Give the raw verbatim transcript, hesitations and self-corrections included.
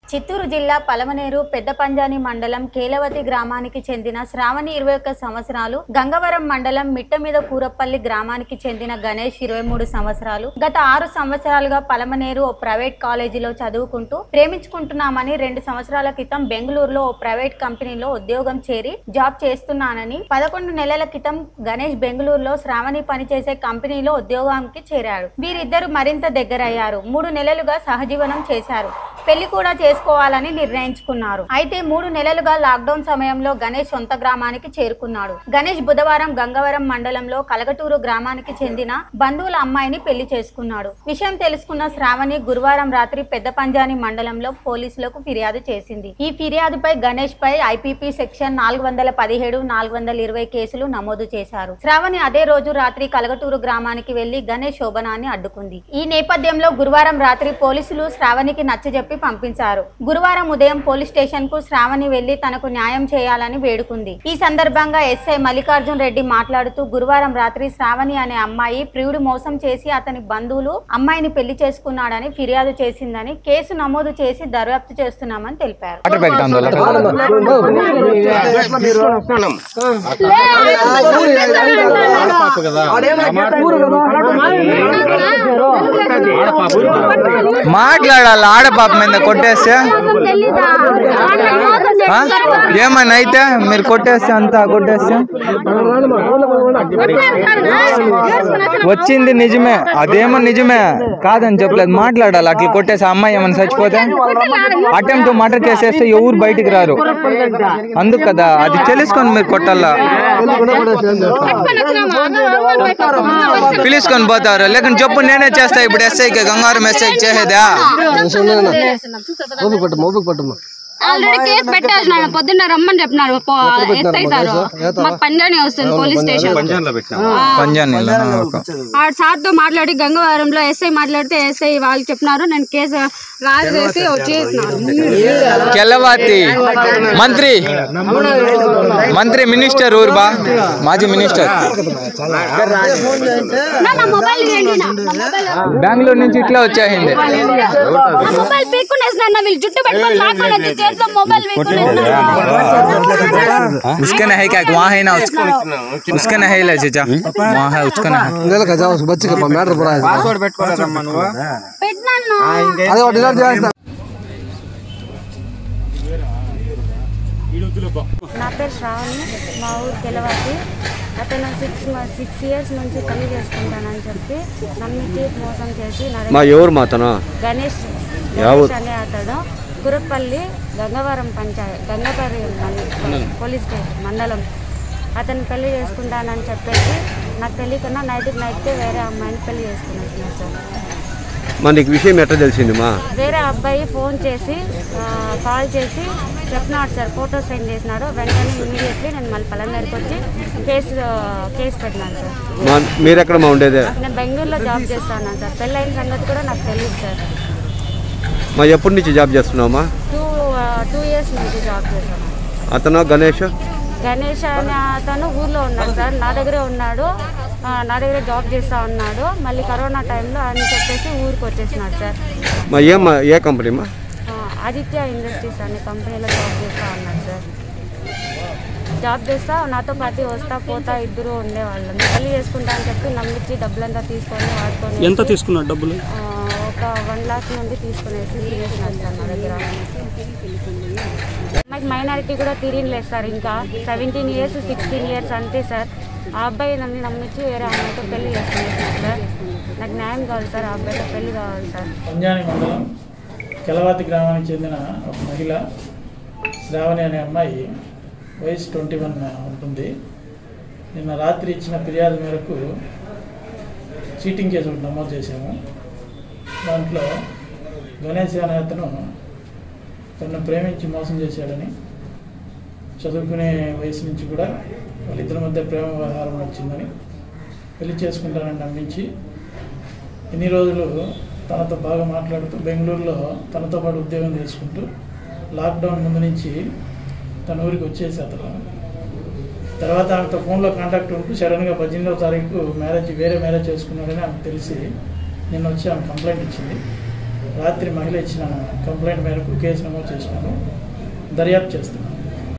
చిత్తూరు జిల్లా పలమనేరు పెద్దపంజాని మండలం కేలవతి గ్రామానికి చెందిన శ్రావణి ఇరవై ఒక్క సంవత్సరాలు, గంగవరం మండలం మిట్టమీద కూరపల్లి గ్రామానికి చెందిన గణేష్ ఇరవై మూడు సంవత్సరాలు. గత ఆరు సంవత్సరాలుగా పలమనేరు ఓ ప్రైవేట్ కాలేజీలో చదువుకుంటూ ప్రేమించుకుంటున్నామని రెండు సంవత్సరాల క్రితం బెంగళూరులో ఓ ప్రైవేట్ కంపెనీలో ఉద్యోగం చేరి జాబ్ చేస్తున్నానని పదకొండు నెలల క్రితం గణేష్ బెంగళూరులో శ్రావణి పనిచేసే కంపెనీలో ఉద్యోగానికి చేరాడు. వీరిద్దరు మరింత దగ్గరయ్యారు. మూడు నెలలుగా సహజీవనం చేశారు. పెళ్లి కూడా చేసుకోవాలని నిర్ణయించుకున్నారు. అయితే మూడు నెలలుగా లాక్డౌన్ సమయంలో గణేష్ సొంత గ్రామానికి చేరుకున్నాడు. గణేష్ బుధవారం గంగవరం మండలంలో కలగటూరు గ్రామానికి చెందిన బంధువుల అమ్మాయిని పెళ్లి చేసుకున్నాడు. విషయం తెలుసుకున్న శ్రావణి గురువారం రాత్రి పెద్దపంజాని మండలంలో పోలీసులకు ఫిర్యాదు చేసింది. ఈ ఫిర్యాదుపై గణేష్ పై ఐపీపీ సెక్షన్ నాలుగు వందల పదిహేడు నాలుగు వందల ఇరవై కేసులు నమోదు చేశారు. శ్రావణి అదే రోజు రాత్రి కలగటూరు గ్రామానికి వెళ్లి గణేష్ శోభనాన్ని అడ్డుకుంది. ఈ నేపథ్యంలో గురువారం రాత్రి పోలీసులు శ్రావణికి నచ్చజెప్పి పంపించారు. గురువారం ఉదయం పోలీస్ స్టేషన్ కు శ్రావణి వెళ్లి తనకు న్యాయం చేయాలని వేడుకుంది. ఈ సందర్భంగా ఎస్ఐ మల్లికార్జున్ రెడ్డి మాట్లాడుతూ గురువారం రాత్రి శ్రావణి అనే అమ్మాయి ప్రియుడు మోసం చేసి అతని బంధువులు అమ్మాయిని పెళ్లి చేసుకున్నాడని ఫిర్యాదు చేసిందని, కేసు నమోదు చేసి దర్యాప్తు చేస్తున్నామని తెలిపారు. మాట్లాడాలి ఆడపాప మీద కొట్టేస్తే ఏమన్నా అయితే మీరు కొట్టేస్తే అంతా కొట్టేస్తే వచ్చింది నిజమే, అదేమో నిజమే కాదని చెప్పలేదు. మాట్లాడాలి. అట్లా కొట్టేసి అమ్మాయి ఏమన్నా చచ్చిపోతే అటెంప్ట్ మర్డర్ కేసు వేస్తే ఎవరు బయటికి రారు. అందుకు కదా అది తెలుసుకొని మీరు కొట్టాలా. పిలుచుకొని పోతారు. లేకుంటే చెప్పు నేనే చేస్తా. ఇప్పుడు ఎస్ఐకి గంగారం ఎస్ఐకి చేసేదా? ఆల్రెడీ కేసు పెట్టేసినాను. పొద్దున్న రమ్మని చెప్పినారు ఎస్ఐ సార్. మాకు పంజాని వస్తుంది పోలీస్ స్టేషన్. ఆ సార్ తో మాట్లాడి గంగవరంలో ఎస్ఐ మాట్లాడితే ఎస్ఐ వాళ్ళు చెప్పినారు. నేను కేసు రాజు చేసి వచ్చేసినాను. కెలవాతి మంత్రి మంత్రి మినిస్టర్ ఊరు బా మాజీ మినిస్టర్ బెంగళూరు నుంచి ఇట్లా వచ్చేసింది. మొబైల్ పీక్కునేసినా వీళ్ళు జుట్టు పెట్టుకొని లాక్కొని చేతిలో మొబైల్ उसका नहीं क्या वहाँ है ना, उसका नहीं है चाचा वहाँ है उसका नहीं ले लगा जाओ बच्चे का मैटर पूरा है पासवर्ड పెట్టుకోరా రమ్మను పెట్టనాను అదే డిలీట్ చేస్తా. నా పేరు శ్రావణి, మా ఊరు కెలవాతి. అతను సిక్స్ సిక్స్ ఇయర్స్ నుంచి పెళ్లి చేసుకుంటానని చెప్పి నమ్మించి మోసం చేసి మా ఎవరు మాతను గణేష్ గణేష్ అనే అతడు కురపల్లి గంగవరం పంచాయత్ గంగపల్లి పోలీస్ స్టేషన్ మండలం అతను పెళ్లి చేసుకుంటానని చెప్పేసి నాకు తెలియకుండా నైట్కి నైట్కే వేరే అమ్మాయిని పెళ్లి చేసుకున్నాను సార్. మనకి విషయం ఎట్లా తెలిసింది? మా వేరే అబ్బాయి ఫోన్ చేసి కాల్ చేసి చెప్పినాడు సార్, ఫోటో సెండ్ చేసినాడు. వెంటనే ఇమీడియట్లీ నేను మళ్ళీ పలమనేరుకి వచ్చి కేసు కేసు పెట్టినాను సార్. మీరు ఎక్కడ మా ఉండేది? నేను బెంగళూరులో జాబ్ చేస్తాను సార్. పెళ్ళైన సంగతి కూడా నాకు తెలియదు సార్. మా ఎప్పటి నుంచి జాబ్ చేస్తున్నావమ్మా? టూ టూ ఇయర్స్ నుంచి జాబ్ చేస్తాను. అతను గణేష్ గణేష్ అనే అతను ఊర్లో ఉన్నాడు సార్. నా దగ్గరే ఉన్నాడు, నా దగ్గర జాబ్ చేస్తూ ఉన్నాడు. మళ్ళీ కరోనా టైంలో అని చెప్పేసి ఊరికి వచ్చేసినాడు సార్. మా ఏ ఏ కంపెనీ? మా ఆదిత్య ఇండస్ట్రీస్ అనే కంపెనీలో జాబ్ చేస్తూ ఉన్నాడు సార్. జాబ్ చేస్తా నాతో పాటు వస్తా పోతా ఇద్దరు ఉండేవాళ్ళం. పెళ్లి చేసుకుంటా అని చెప్పి నమ్మించి డబ్బులంతా తీసుకొని వాడుకొని. ఎంత తీసుకున్నాడు డబ్బులు? ఒక వన్ లాక్ నుండి తీసుకునేసి తినేసినాడు సార్ నా దగ్గర. అమ్మాయికి మైనారిటీ కూడా తిరిగిలేదు సార్. ఇంకా సెవెంటీన్ ఇయర్స్ సిక్స్టీన్ ఇయర్స్ అంతే సార్. ఆ అబ్బాయి నన్ను నమ్మించి వేరే అమ్మాయితో పెళ్లి చేసుకునేసినాడు సార్. నాకు న్యాయం కావాలి సార్, ఆ అబ్బాయితో పెళ్లి కావాలి సార్. పంజాని మండలం కెలవాతి గ్రామానికి చెందిన ఒక మహిళ శ్రావణి అనే అమ్మాయి, వయసు ట్వంటీ వన్ ఉంటుంది. నిన్న రాత్రి ఇచ్చిన ఫిర్యాదు మేరకు చీటింగ్ కేసు ఒకటి నమోదు చేశాము. దాంట్లో గణేష్ అనే అతను తనను ప్రేమించి మోసం చేశాడని, చదువుకునే వయసు నుంచి కూడా వాళ్ళిద్దరి మధ్య ప్రేమ వ్యవహారం వచ్చిందని, పెళ్లి చేసుకుంటానని నమ్మించి ఇన్ని రోజులు తనతో బాగా మాట్లాడుతూ బెంగళూరులో తనతో పాటు ఉద్యోగం చేసుకుంటూ లాక్డౌన్ ముందు నుంచి తన ఊరికి వచ్చేసి అతను తర్వాత ఆమెతో ఫోన్లో కాంటాక్ట్ ఉంటూ సడన్గా పద్దెనిమిదవ తారీఖు మ్యారేజ్ వేరే మ్యారేజ్ చేసుకున్నాడని ఆమెకు తెలిసి నిన్న వచ్చి ఆమె కంప్లైంట్ ఇచ్చింది. రాత్రి మహిళ ఇచ్చిన కంప్లైంట్ మేరకు కేసు నమోదు చేసినాము, దర్యాప్తు చేస్తున్నాము.